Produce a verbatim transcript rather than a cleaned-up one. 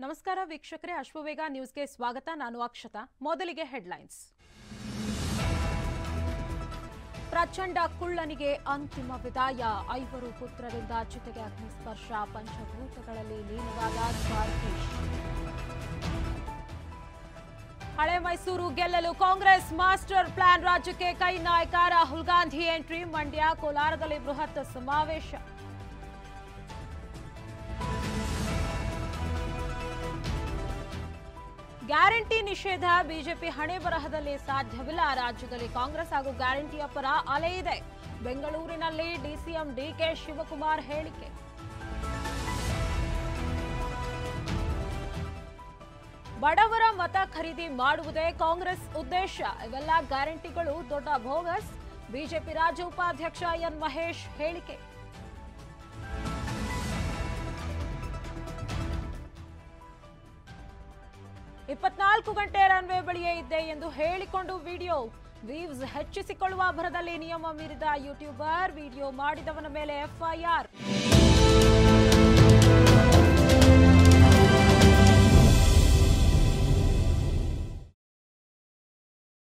ನಮಸ್ಕಾರ ವೀಕ್ಷಕರೇ, ಅಶ್ವವೇಗ ನ್ಯೂಸ್ಗೆ ಸ್ವಾಗತ. ನಾನು ಅಕ್ಷತಾ. ಮೊದಲಿಗೆ ಹೆಡ್ಲೈನ್ಸ್. ಪ್ರಚಂಡ ಕುಳ್ಳನಿಗೆ ಅಂತಿಮ ವಿದಾಯ. ಐವರು ಪುತ್ರರಿಂದ ಚಿತೆಗೆ ಅಗ್ನಿಸ್ಪರ್ಶ. ಪಂಚಭೂತಗಳಲ್ಲಿ ಲೀನವಾದ ದ್ವಾರಕೀಶ್. ಹಳೆ ಮೈಸೂರು ಗೆಲ್ಲಲು ಕಾಂಗ್ರೆಸ್ ಮಾಸ್ಟರ್ ಪ್ಲಾನ್. ರಾಜ್ಯಕ್ಕೆ ಕೈ ನಾಯಕ ರಾಹುಲ್ ಗಾಂಧಿ ಎಂಟ್ರಿ. ಮಂಡ್ಯ, ಕೋಲಾರದಲ್ಲಿ ಬೃಹತ್ ಸಮಾವೇಶ. ಗ್ಯಾರಂಟಿ ನಿಷೇಧ ಬಿಜೆಪಿ ಹಣೆ ಬರಹದಲ್ಲಿ ಸಾಧ್ಯವಿಲ್ಲ. ರಾಜ್ಯದಲ್ಲಿ ಕಾಂಗ್ರೆಸ್ ಹಾಗೂ ಗ್ಯಾರಂಟಿಯ ಪರ ಅಲೆ ಇದೆ. ಬೆಂಗಳೂರಿನಲ್ಲಿ ಡಿಸಿಎಂ ಡಿಕೆ ಶಿವಕುಮಾರ್ ಹೇಳಿಕೆ. ಬಡವರ ಮತ ಖರೀದಿ ಮಾಡುವುದೇ ಕಾಂಗ್ರೆಸ್ ಉದ್ದೇಶ. ಇವೆಲ್ಲ ಗ್ಯಾರಂಟಿಗಳು ದೊಡ್ಡ ಬೋಗಸ್. ಬಿಜೆಪಿ ರಾಜ್ಯ ಉಪಾಧ್ಯಕ್ಷ ಎನ್ ಮಹೇಶ್ ಹೇಳಿಕೆ. ಇಪ್ಪತ್ನಾಲ್ಕು ಗಂಟೆ ರನ್ವೇ ಬಳಿಯೇ ಇದ್ದೆ ಎಂದು ಹೇಳಿಕೊಂಡು ವಿಡಿಯೋ ವ್ಯೂಸ್ ಹೆಚ್ಚಿಸಿಕೊಳ್ಳುವ ಭರದಲ್ಲಿ ನಿಯಮ ಮೀರಿದ ಯೂಟ್ಯೂಬರ್. ವಿಡಿಯೋ ಮಾಡಿದವನ ಮೇಲೆ ಎಫ್ಐಆರ್.